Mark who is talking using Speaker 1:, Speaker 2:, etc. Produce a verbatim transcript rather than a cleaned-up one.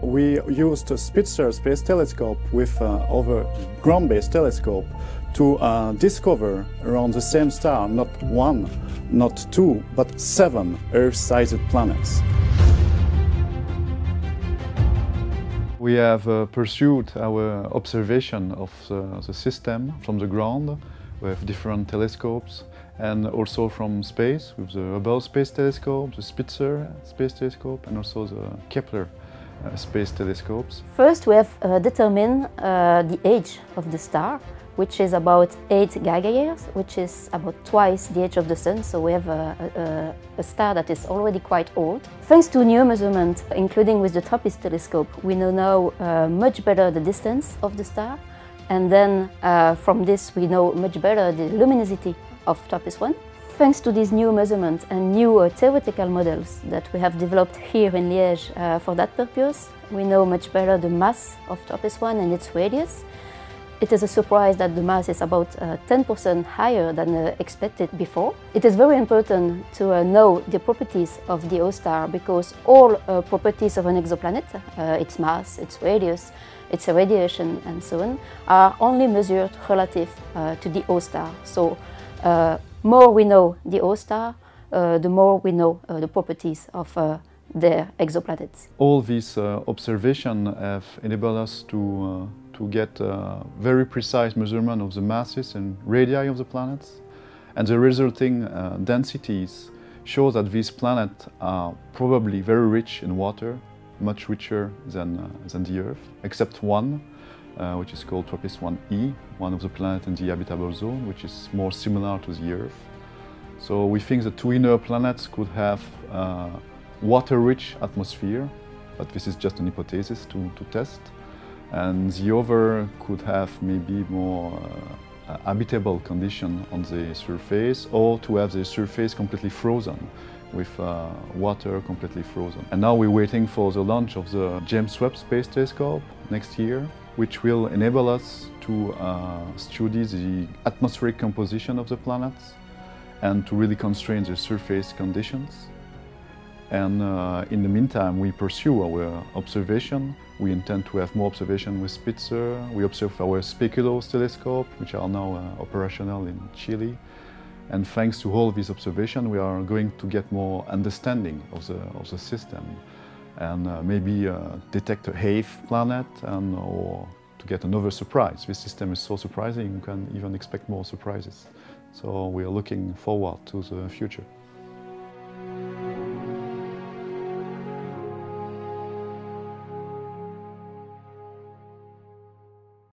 Speaker 1: We used a Spitzer space telescope with uh, our ground-based telescope to uh, discover around the same star not one, not two, but seven Earth-sized planets. We have uh, pursued our observation of the, the system from the ground with different telescopes, and also from space with the Hubble Space Telescope, the Spitzer Space Telescope, and also the Kepler uh, Space Telescopes.
Speaker 2: First, we have uh, determined uh, the age of the star, which is about eight gigayears, which is about twice the age of the Sun, so we have a, a, a star that is already quite old. Thanks to new measurements, including with the TRAPPIST telescope, we know now uh, much better the distance of the star, and then uh, from this we know much better the luminosity of TRAPPIST one. Thanks to these new measurements and new uh, theoretical models that we have developed here in Liège uh, for that purpose, we know much better the mass of TRAPPIST one and its radius. It is a surprise that the mass is about ten percent uh, higher than uh, expected before. It is very important to uh, know the properties of the host star, because all uh, properties of an exoplanet, uh, its mass, its radius, its radiation and so on, are only measured relative uh, to the host star. So uh, more we know the host star, uh, the more we know uh, the properties of uh, their exoplanets.
Speaker 1: All these uh, observations have enabled us to uh, to get uh, very precise measurement of the masses and radii of the planets, and the resulting uh, densities show that these planets are probably very rich in water, much richer than, uh, than the Earth, except one, uh, which is called TRAPPIST one E, one of the planets in the habitable zone, which is more similar to the Earth. So we think the two inner planets could have uh, water-rich atmosphere, but this is just an hypothesis to, to test. And the other could have maybe more uh, habitable condition on the surface, or to have the surface completely frozen, with uh, water completely frozen. And now we're waiting for the launch of the James Webb Space Telescope next year, which will enable us to uh, study the atmospheric composition of the planets and to really constrain the surface conditions. And uh, in the meantime, we pursue our observation. We intend to have more observation with Spitzer. We observe our Speculoos telescope, which are now uh, operational in Chile. And thanks to all these observations, we are going to get more understanding of the, of the system, and uh, maybe uh, detect a eighth planet, and, or to get another surprise. This system is so surprising, you can even expect more surprises. So we are looking forward to the future.